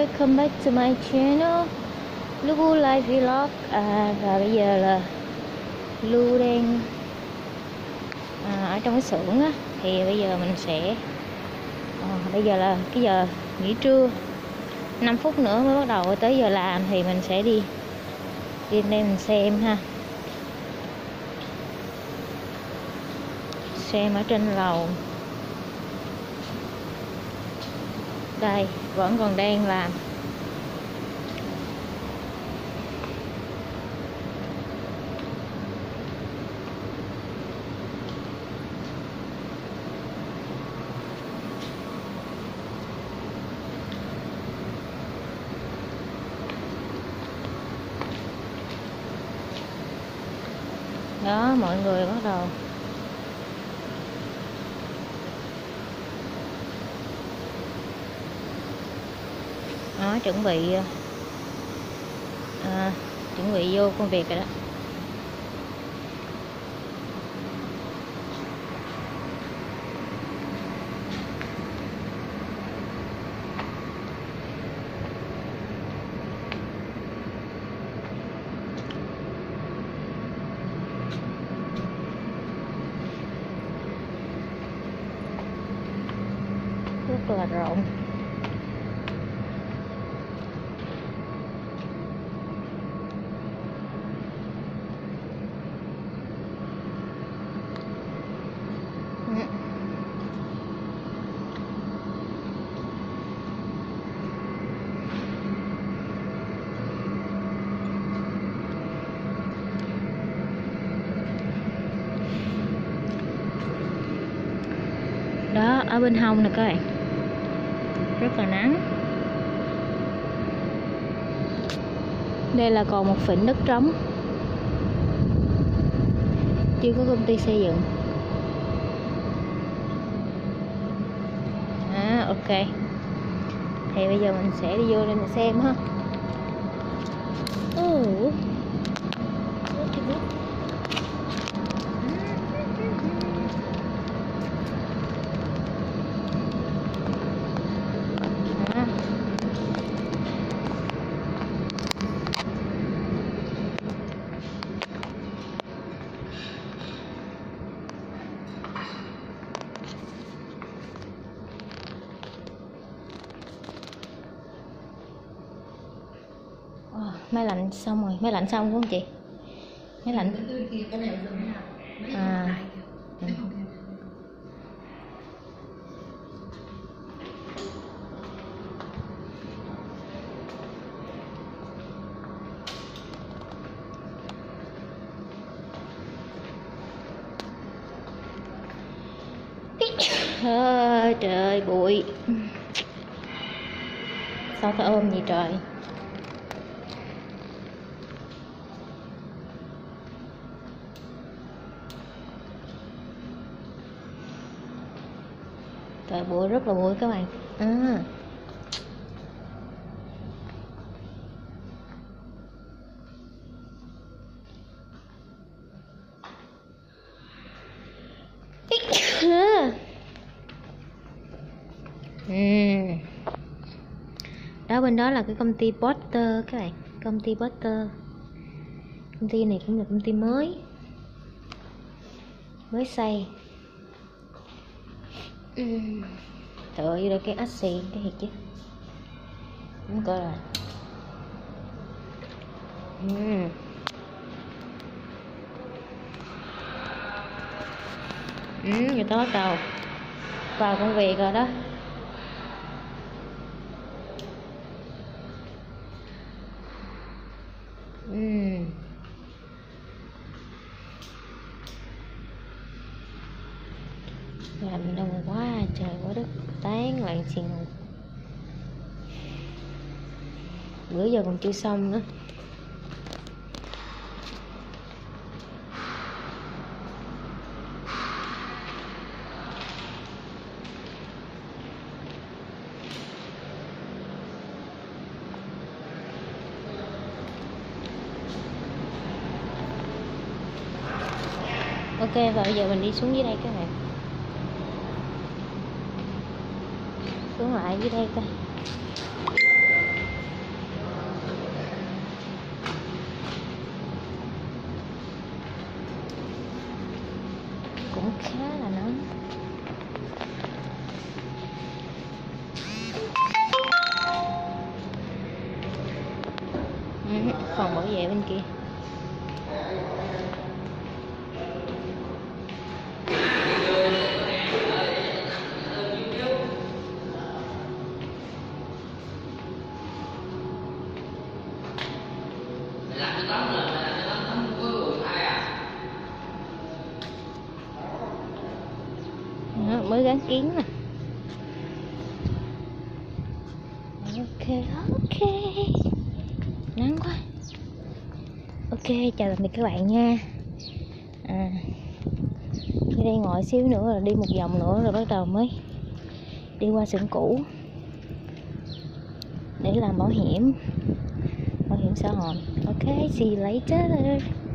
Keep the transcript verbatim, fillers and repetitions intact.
welcome back to my channel Lu Life Vlog. À, và bây giờ là Lu đang à, ở trong cái xưởng á, thì bây giờ mình sẽ à, bây giờ là cái giờ nghỉ trưa, năm phút nữa mới bắt đầu tới giờ làm, thì mình sẽ đi đi đây mình xem ha, xem ở trên lầu. Đây vẫn còn đang làm. Đó, mọi người bắt đầu đó, chuẩn bị à, chuẩn bị vô công việc rồi đó. Rất là rộng. Đó, ở bên hông nè các bạn, rất là nắng. Đây là còn một phỉnh đất trống, chưa có công ty xây dựng. À, ok, thì bây giờ mình sẽ đi vô đây mình xem ha. Oh. Máy lạnh xong rồi, máy lạnh xong không chị? Máy lạnh à, ừ. À, trời bụi, sao phải ôm gì trời. Trời, bụi rất là bụi các bạn. À. uhm. Đó, bên đó là cái công ty Potter các bạn, công ty Potter. Công ty này cũng là công ty mới mới xây. uhm. Trời ơi, đây cái axi cái thiệt chứ, không coi rồi. uhm. uhm, người ta bắt đầu vào công việc rồi đó. uhm. Lạnh đông quá, trời quá đất tán loạn xì ngục. Bữa giờ còn chưa xong nữa. Ok, và bây giờ mình đi xuống dưới đây các bạn. Xuống lại dưới đây coi. phòng bảo vệ bên kia. Đó, mới gắn kiến nè. Ok, ok. Nắng quá. Ok, chào tạm biệt các bạn nha. À, đi đây ngồi xíu nữa là đi một vòng nữa rồi bắt đầu mới đi qua xưởng cũ để làm bảo hiểm, bảo hiểm xã hội. Ok, see you later.